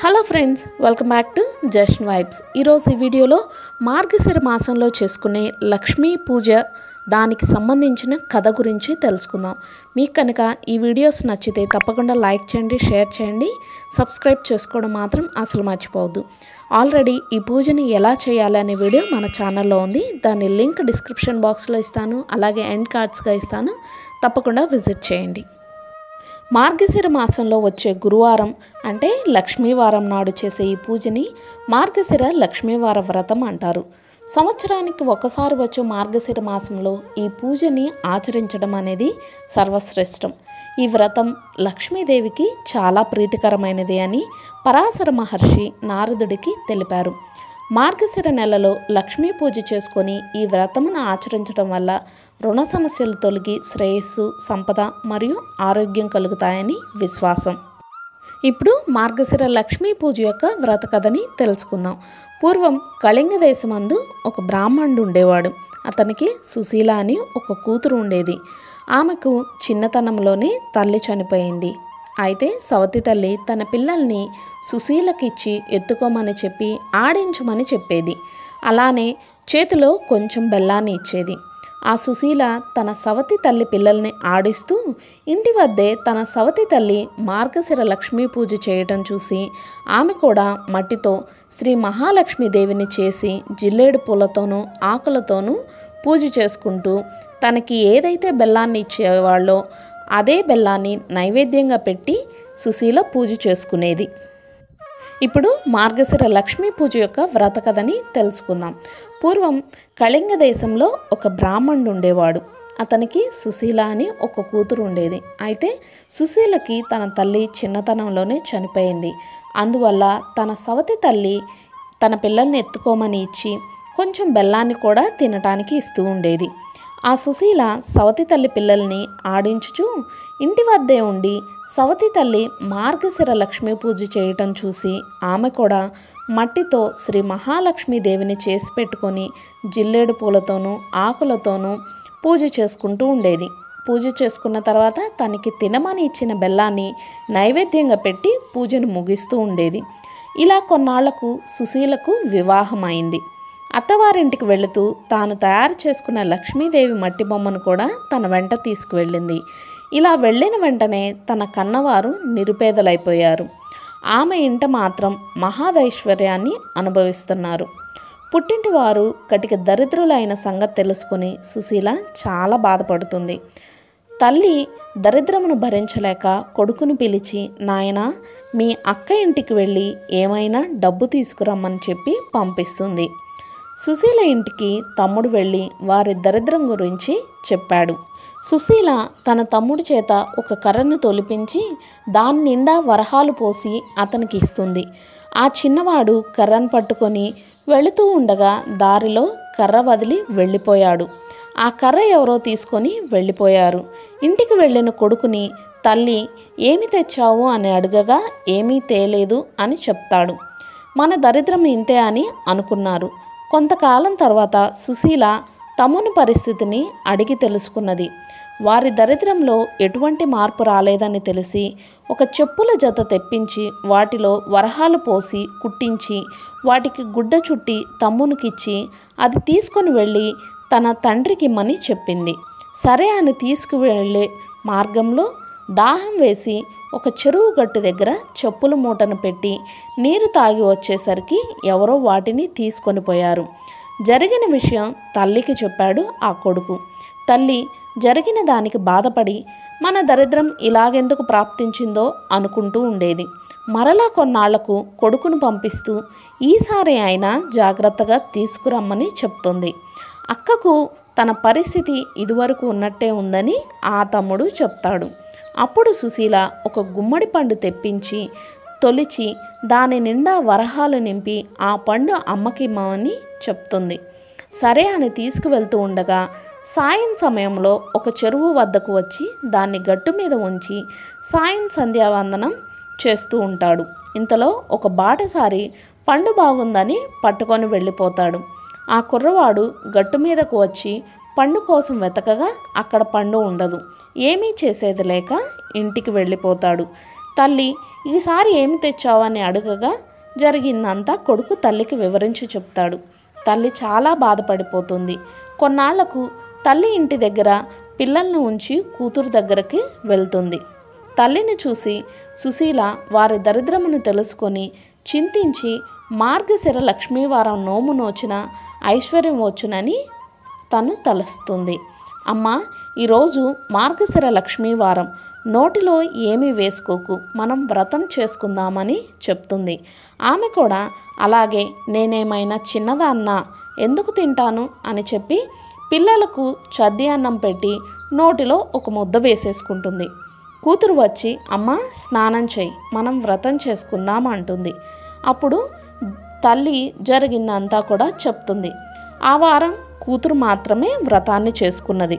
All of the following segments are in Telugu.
Hello friends, welcome back to just vibes. ఈరోజు ఈ వీడియోలో మార్గశిర మాసంలో చేసుకునే లక్ష్మీ పూజ దానికి సంబంధించిన కథ గురించి తెలుసుకుందాం. మీకు కనుక ఈ వీడియోస్ నచ్చితే తప్పకుండా లైక్ చేయండి, షేర్ చేయండి, సబ్స్క్రైబ్ చేసుకోవడం మాత్రం అసలు మర్చిపోవద్దు. ఆల్రెడీ ఈ పూజని ఎలా చేయాలి అనే వీడియో మన ఛానల్లో ఉంది. దాని లింక్ డిస్క్రిప్షన్ బాక్స్లో ఇస్తాను, అలాగే ఎండ్ కార్డ్స్గా ఇస్తాను. తప్పకుండా విజిట్ చేయండి. మార్గశిర మాసంలో వచ్చే గురువారం అంటే లక్ష్మీవారం నాడు చేసే ఈ పూజని మార్గశిర లక్ష్మీవార వ్రతం అంటారు. సంవత్సరానికి ఒకసారి వచ్చే మార్గశిర మాసంలో ఈ పూజని ఆచరించడం అనేది సర్వశ్రేష్టం. ఈ వ్రతం లక్ష్మీదేవికి చాలా ప్రీతికరమైనది అని పరాశర మహర్షి నారదుడికి తెలిపారు. మార్గశిర నెలలో లక్ష్మీ పూజ చేసుకొని ఈ వ్రతమును ఆచరించడం వల్ల రుణ సమస్యలు తొలగి శ్రేయస్సు, సంపద మరియు ఆరోగ్యం కలుగుతాయని విశ్వాసం. ఇప్పుడు మార్గశిర లక్ష్మీ పూజ యొక్క వ్రత కథని తెలుసుకుందాం. పూర్వం కళింగ దేశమందు ఒక బ్రాహ్మణుడు ఉండేవాడు. అతనికి సుశీల అని ఒక కూతురు ఉండేది. ఆమెకు చిన్నతనంలోనే తల్లి చనిపోయింది. అయితే సవతి తల్లి తన పిల్లల్ని సుశీలకిచ్చి ఎత్తుకోమని చెప్పి ఆడించమని చెప్పేది. అలానే చేతిలో కొంచెం బెల్లాన్ని ఇచ్చేది. ఆ సుశీల తన సవతి తల్లి పిల్లల్ని ఆడిస్తూ ఇంటి వద్దే తన సవతి తల్లి మార్గశిర లక్ష్మీ పూజ చేయటం చూసి ఆమె కూడా మట్టితో శ్రీ మహాలక్ష్మీదేవిని చేసి జిల్లేడు పూలతోనూ ఆకులతోనూ పూజ చేసుకుంటూ తనకి ఏదైతే బెల్లాన్ని ఇచ్చేవాళ్ళో అదే బెల్లాన్ని నైవేద్యంగా పెట్టి సుశీల పూజ చేసుకునేది. ఇప్పుడు మార్గశిర లక్ష్మీ పూజ యొక్క వ్రత కథని తెలుసుకుందాం. పూర్వం కళింగ దేశంలో ఒక బ్రాహ్మణుడు ఉండేవాడు. అతనికి సుశీల అని ఒక కూతురు ఉండేది. అయితే సుశీలకి తన తల్లి చిన్నతనంలోనే చనిపోయింది. అందువల్ల తన సవతి తల్లి తన పిల్లల్ని ఎత్తుకోమని ఇచ్చి కొంచెం బెల్లాన్ని కూడా తినటానికి ఇస్తూ ఉండేది. ఆ సుశీల సవతి తల్లి పిల్లల్ని ఆడించుచూ ఇంటి వద్దే ఉండి సవతి తల్లి మార్గశిర లక్ష్మీ పూజ చేయటం చూసి ఆమె కూడా మట్టితో శ్రీ మహాలక్ష్మీదేవిని చేసి పెట్టుకొని జిల్లేడు పూలతోనూ ఆకులతోనూ పూజ చేసుకుంటూ ఉండేది. పూజ చేసుకున్న తర్వాత తనకి తినమని ఇచ్చిన బెల్లాన్ని నైవేద్యంగా పెట్టి పూజను ముగిస్తూ ఉండేది. ఇలా కొన్నాళ్లకు సుశీలకు వివాహమైంది. అత్తవారింటికి వెళుతూ తాను తయారు చేసుకున్న లక్ష్మీదేవి మట్టి బొమ్మను కూడా తన వెంట తీసుకువెళ్ళింది. ఇలా వెళ్ళిన వెంటనే తన కన్నవారు నిరుపేదలైపోయారు. ఆమె ఇంట మాత్రం మహాదైశ్వర్యాన్ని అనుభవిస్తున్నారు. పుట్టింటి వారు కటిక దరిద్రులైన సంగతి తెలుసుకుని సుశీల చాలా బాధపడుతుంది. తల్లి దరిద్రమును భరించలేక కొడుకును పిలిచి, నాయనా, మీ అక్క ఇంటికి వెళ్ళి ఏమైనా డబ్బు తీసుకురమ్మని చెప్పి పంపిస్తుంది. సుశీల ఇంటికి తమ్ముడు వెళ్ళి వారి దరిద్రం గురించి చెప్పాడు. సుశీల తన తమ్ముడి చేత ఒక కర్రను తొలిపించి దాని నిండా వరహాలు పోసి అతనికి ఇస్తుంది. ఆ చిన్నవాడు కర్రను పట్టుకొని వెళుతూ ఉండగా దారిలో కర్ర వదిలి వెళ్ళిపోయాడు. ఆ కర్ర ఎవరో తీసుకొని వెళ్ళిపోయారు. ఇంటికి వెళ్ళిన కొడుకుని తల్లి ఏమి తెచ్చావు అని అడగగా ఏమీ తేలేదు అని చెప్తాడు. మన దరిద్రం ఇంతే అని అనుకున్నారు. కొంతకాలం తర్వాత సుశీల తమ్ముని పరిస్థితిని అడిగి తెలుసుకున్నది. వారి దరిద్రంలో ఎటువంటి మార్పు రాలేదని తెలిసి ఒక చెప్పుల జత తెప్పించి వాటిలో వరహాలు పోసి కుట్టించి వాటికి గుడ్డ చుట్టి తమ్మునికిచ్చి అది తీసుకొని వెళ్ళి తన తండ్రికి ఇమ్మని చెప్పింది. సరే అని తీసుకువెళ్ళే మార్గంలో దాహం వేసి ఒక చెరువు గట్టు దగ్గర చెప్పుల మూటను పెట్టి నీరు తాగి వచ్చేసరికి ఎవరో వాటిని తీసుకొని పోయారు. జరిగిన విషయం తల్లికి చెప్పాడు ఆ కొడుకు. తల్లి జరిగిన దానికి బాధపడి మన దరిద్రం ఇలాగెందుకు ప్రాప్తించిందో అనుకుంటూ ఉండేది. మరలా కొన్నాళ్లకు కొడుకును పంపిస్తూ ఈసారి అయినా జాగ్రత్తగా తీసుకురమ్మని చెప్తుంది. అక్కకు తన పరిస్థితి ఇదివరకు ఉన్నట్టే ఉందని ఆ తమ్ముడు చెప్తాడు. అప్పుడు సుశీల ఒక గుమ్మడి పండు తెప్పించి తొలిచి దాని నిండా వరహాలు నింపి ఆ పండు అమ్మకిమ్మని చెప్తుంది. సరే అని తీసుకువెళ్తూ ఉండగా సాయం సమయంలో ఒక చెరువు వద్దకు వచ్చి దాన్ని గట్టు మీద ఉంచి సాయం సంధ్యావందనం చేస్తూ ఉంటాడు. ఇంతలో ఒక బాటసారి పండు బాగుందని పట్టుకొని వెళ్ళిపోతాడు. ఆ కుర్రవాడు గట్టు మీదకు వచ్చి పండు కోసం వెతకగా అక్కడ పండు ఉండదు. ఏమీ చేసేది లేక ఇంటికి వెళ్ళిపోతాడు. తల్లి ఈసారి ఏమి తెచ్చావు అని అడగగా జరిగిందంతా కొడుకు తల్లికి వివరించి చెప్తాడు. తల్లి చాలా బాధపడిపోతుంది. కొన్నాళ్లకు తల్లి ఇంటి దగ్గర పిల్లల్ని ఉంచి కూతురు దగ్గరికి వెళ్తుంది. తల్లిని చూసి సుశీల వారి దరిద్రమును తెలుసుకొని చింతించి మార్గశిర లక్ష్మీవారం నోము నోచిన ఐశ్వర్యం వచ్చునని తను తలుస్తుంది. అమ్మ, ఈరోజు మార్గశిర లక్ష్మీవారం, నోటిలో ఏమీ వేసుకోకు, మనం వ్రతం చేసుకుందామని చెప్తుంది. ఆమె కూడా అలాగే, నేనేమైనా చిన్నదాన్నా, ఎందుకు తింటాను అని చెప్పి పిల్లలకు చద్ది అన్నం పెట్టి నోటిలో ఒక ముద్ద వేసేసుకుంటుంది. కూతురు వచ్చి అమ్మ స్నానం చేయి, మనం వ్రతం చేసుకుందాం అంటుంది. అప్పుడు తల్లి జరిగిందంతా కూడా చెప్తుంది. ఆ వారం కూతురు మాత్రమే వ్రతాన్ని చేసుకున్నది.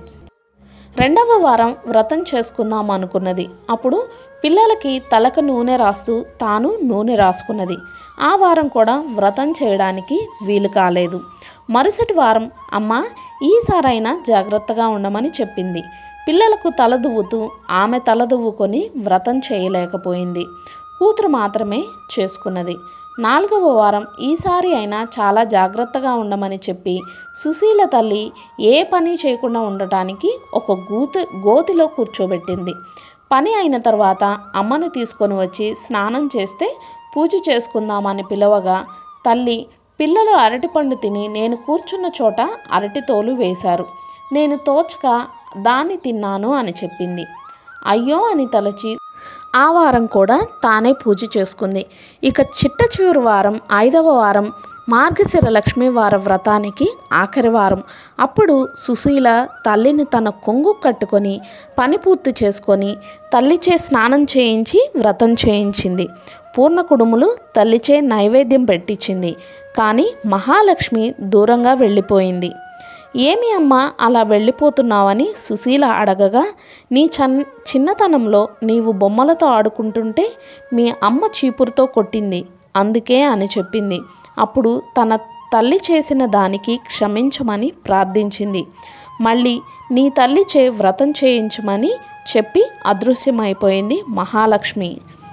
రెండవ వారం వ్రతం చేసుకుందాం అనుకున్నది. అప్పుడు పిల్లలకి తలకు నూనె రాస్తూ తాను నూనె రాసుకున్నది. ఆ వారం కూడా వ్రతం చేయడానికి వీలు కాలేదు. మరుసటి వారం అమ్మ ఈసారైనా జాగ్రత్తగా ఉండమని చెప్పింది. పిల్లలకు తల దువ్వుతూ ఆమె తల దువ్వుకొని వ్రతం చేయలేకపోయింది. కూతురు మాత్రమే చేసుకున్నది. నాలుగవ వారం ఈసారి అయినా చాలా జాగ్రత్తగా ఉండమని చెప్పి సుశీల తల్లి ఏ పని చేయకుండా ఉండటానికి ఒక గోతిలో కూర్చోబెట్టింది. పని అయిన తర్వాత అమ్మని తీసుకొని వచ్చి స్నానం చేస్తే పూజ చేసుకుందామని పిలవగా తల్లి పిల్లలు అరటిపండు తిని నేను కూర్చున్న చోట అరటి తోలు వేశారు, నేను తోచక దాన్ని తిన్నాను అని చెప్పింది. అయ్యో అని తలచి ఆ వారం కూడా తానే పూజ చేసుకుంది. ఇక చిట్ట చివరి వారం 5వ వారం మార్గశిర లక్ష్మీవార వ్రతానికి ఆఖరి వారం. అప్పుడు సుశీల తల్లిని తన కొంగు కట్టుకొని పని పూర్తి చేసుకొని తల్లిచే స్నానం చేయించి వ్రతం చేయించింది. పూర్ణ కుడుములు తల్లిచే నైవేద్యం పెట్టించింది. కానీ మహాలక్ష్మి దూరంగా వెళ్ళిపోయింది. ఏమి అమ్మ అలా వెళ్ళిపోతున్నావని సుశీల అడగగా, నీ చిన్నతనంలో నీవు బొమ్మలతో ఆడుకుంటుంటే మీ అమ్మ చీపురుతో కొట్టింది, అందుకే అని చెప్పింది. అప్పుడు తన తల్లి చేసిన దానికి క్షమించమని ప్రార్థించింది. మళ్ళీ నీ తల్లిచే వ్రతం చేయించమని చెప్పి అదృశ్యమైపోయింది మహాలక్ష్మి.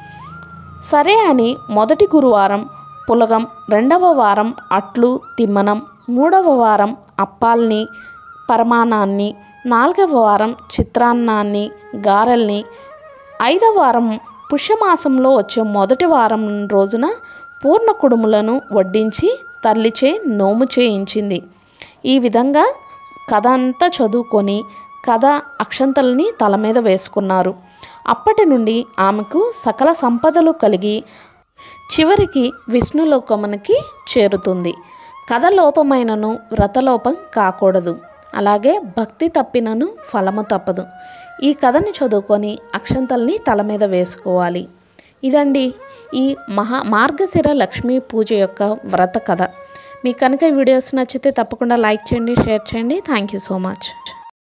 సరే అని మొదటి గురువారం పులగం, 2వ వారం అట్లు తిమ్మనం, 3వ వారం అప్పాల్ని పరమాన్నాన్ని, 4వ వారం చిత్రాన్నాన్ని గారెల్ని, 5వ వారం పుష్యమాసంలో వచ్చే మొదటి వారం రోజున పూర్ణ కుడుములను వడ్డించి తల్లిచే నోము చేయించింది. ఈ విధంగా కథ అంతా చదువుకొని కథ అక్షంతల్ని తల మీద వేసుకున్నారు. అప్పటి నుండి ఆమెకు సకల సంపదలు కలిగి చివరికి విష్ణులోకమునికి చేరుతుంది. కథ లోపమైనను వ్రతలోపం కాకూడదు, అలాగే భక్తి తప్పినను ఫలము తప్పదు. ఈ కథని చదువుకొని అక్షంతల్ని తల మీద వేసుకోవాలి. ఇదండి ఈ మార్గశిర లక్ష్మీ పూజ యొక్క వ్రత కథ. మీకు కనుక ఈ వీడియోస్ నచ్చితే తప్పకుండా లైక్ చేయండి, షేర్ చేయండి. Thank you so much.